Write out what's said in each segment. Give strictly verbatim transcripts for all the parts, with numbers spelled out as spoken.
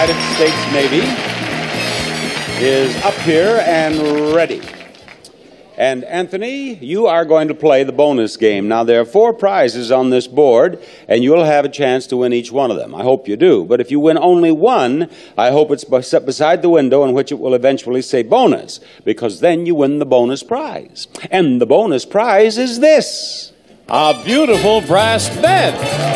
United States Navy is up here and ready. And Anthony, you are going to play the bonus game. Now, there are four prizes on this board, and you'll have a chance to win each one of them. I hope you do. But if you win only one, I hope it's beside the window in which it will eventually say bonus, because then you win the bonus prize. And the bonus prize is this. A beautiful brass bed.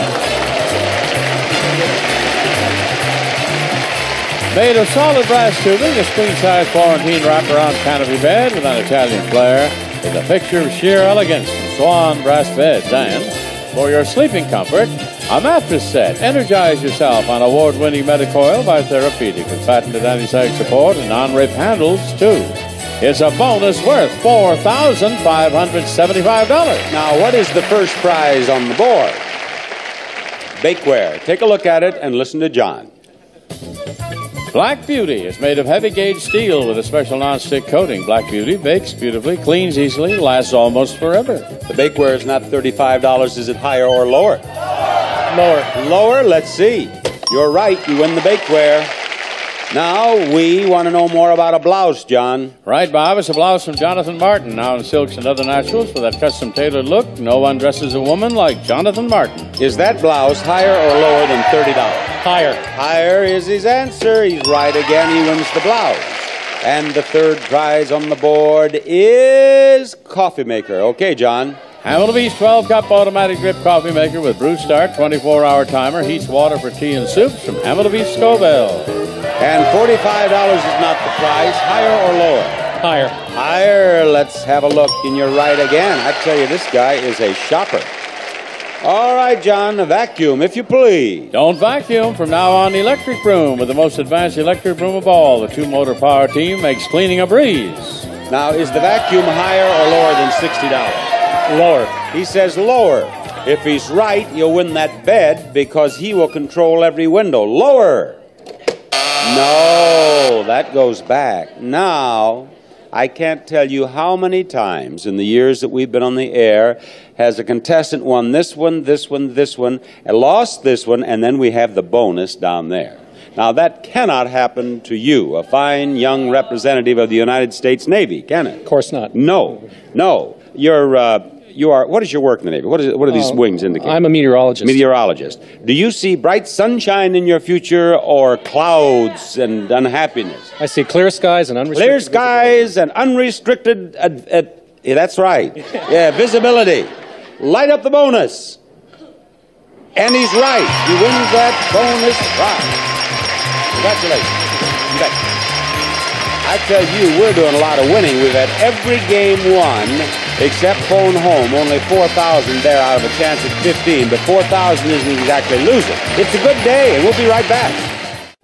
Made of solid brass tubing, a queen-size Florentine wraparound canopy bed with an Italian flair, with a picture of sheer elegance from Swan brass beds. And for your sleeping comfort, a mattress set. Energize yourself on award-winning Medicoil by Therapeutic with patented anti-sag support and non-rip handles, too. It's a bonus worth four thousand five hundred seventy-five dollars. Now, what is the first prize on the board? Bakeware. Take a look at it and listen to John. Black Beauty is made of heavy-gauge steel with a special non-stick coating. Black Beauty bakes beautifully, cleans easily, lasts almost forever. The bakeware is not thirty-five dollars. Is it higher or lower? Lower. Lower? Let's see. You're right. You win the bakeware. Now, we want to know more about a blouse, John. Right, Bob. It's a blouse from Jonathan Martin, now in silks and other naturals for that custom-tailored look. No one dresses a woman like Jonathan Martin. Is that blouse higher or lower than thirty dollars? Higher. Higher is his answer. He's right again. He wins the blouse. And the third prize on the board is coffee maker. Okay, John. Hamilton's twelve-cup automatic drip coffee maker with brew start, twenty-four hour timer, heats water for tea and soups from Hamilton's Scoville. And forty-five dollars is not the prize. Higher or lower? Higher. Higher. Let's have a look. And you're right again. I tell you, this guy is a shopper. All right, John, a vacuum, if you please. Don't vacuum. From now on, electric broom with the most advanced electric broom of all. The two-motor power team makes cleaning a breeze. Now, is the vacuum higher or lower than sixty dollars? Lower. He says lower. If he's right, you'll win that bed because he will control every window. Lower. No, that goes back. Now, I can't tell you how many times in the years that we've been on the air has a contestant won this one, this one, this one, and lost this one, and then we have the bonus down there. Now, that cannot happen to you, a fine young representative of the United States Navy, can it? Of course not. No, no. You're, uh, you are, what is your work in the Navy? What, is, what do these Uh, wings indicate? I'm a meteorologist. Meteorologist. Do you see bright sunshine in your future or clouds and unhappiness? I see clear skies and unrestricted Clear skies and unrestricted, uh, uh, yeah, that's right. Yeah, visibility. Light up the bonus. And he's right. He wins that bonus prize. Congratulations. You bet. I tell you, we're doing a lot of winning. We've had every game won except phone home. Only four thousand there out of a chance at fifteen. But four thousand isn't exactly losing. It's a good day, and we'll be right back.